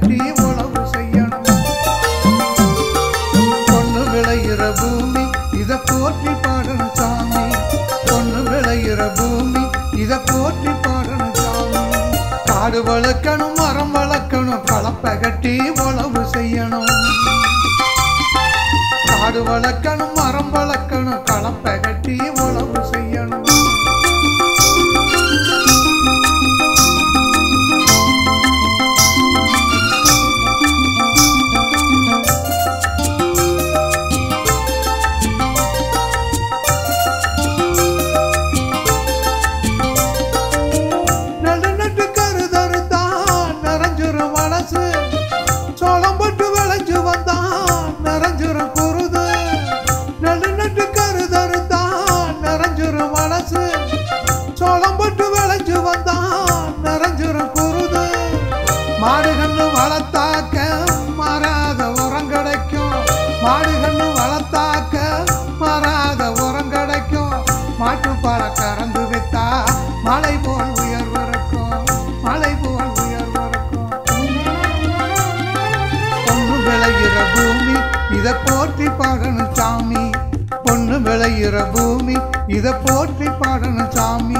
கட்டி உழவு செய்யணும். பொண்ணு விளையிற பூமி இத போற்றி பாடணும் சாமி. பொண்ணு விளையிற பூமி இத போற்றி பாடணும் சாமி. காடு வளர்க்கணும் மரம் வளர்க்கணும் கலப்பை கட்டி உழவு செய்யணும். காடு வளர்க்கணும் மரம் வளர்க்கணும் கலப்பை கட்டி உழவு செய்யணும். மாடுகண்ணு வளர்த்தாக்க மாறாத உரம் கிடைக்கும். மாடுகண்ணு வளர்த்தாக்க மாறாத உரம் கிடைக்கும். மாட்டுப்பால கறந்து வித்தா மழை போல் உயர்வு இருக்கும். மழை போல் உயர்வு இருக்கும். பொண்ணு விளையிற பூமி இத போற்றி பாடணும் சாமி. பொண்ணு விளையிற பூமி இத போற்றி பாடணும் சாமி.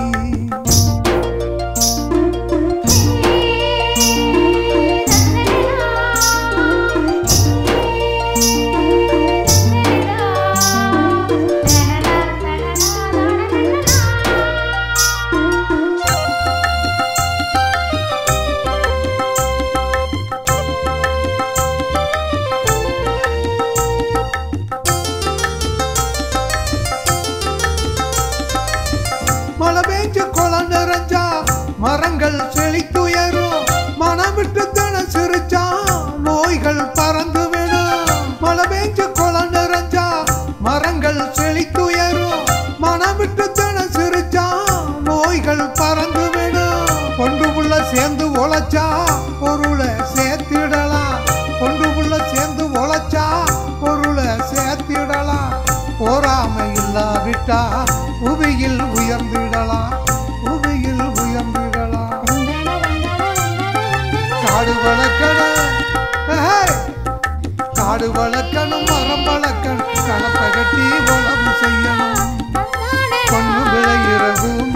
மழை பெஞ்சு குளம் நிறைஞ்சா மரங்கள் செழித்துயரும். மனம் விட்டு தன சிரிச்சா நோய்கள் பறந்து விடும். மழை பெஞ்சு குளம் நிறைஞ்சா மரங்கள் செழித்துயரும். மனம் விட்டு தன சிரிச்சா நோய்கள் பறந்து விடும். கொண்டு உள்ள சேர்ந்து உழைச்சா பொருளை சேர்த்திடலாம். கொண்டு உள்ள சேர்ந்து உழைச்சா பொருளை சேர்த்திடலாம். போராமை இல்லாவிட்டா புவியில் உயர்ந்திடலாம். புவியில் உயர்ந்திடலாம். காடு வளர்க்கணும் காடு வளர்க்கணும் மரம் வளர்க்கணும் கலப்பை கட்டி உழவு செய்யணும். பொண்ணு விளையிற பூமி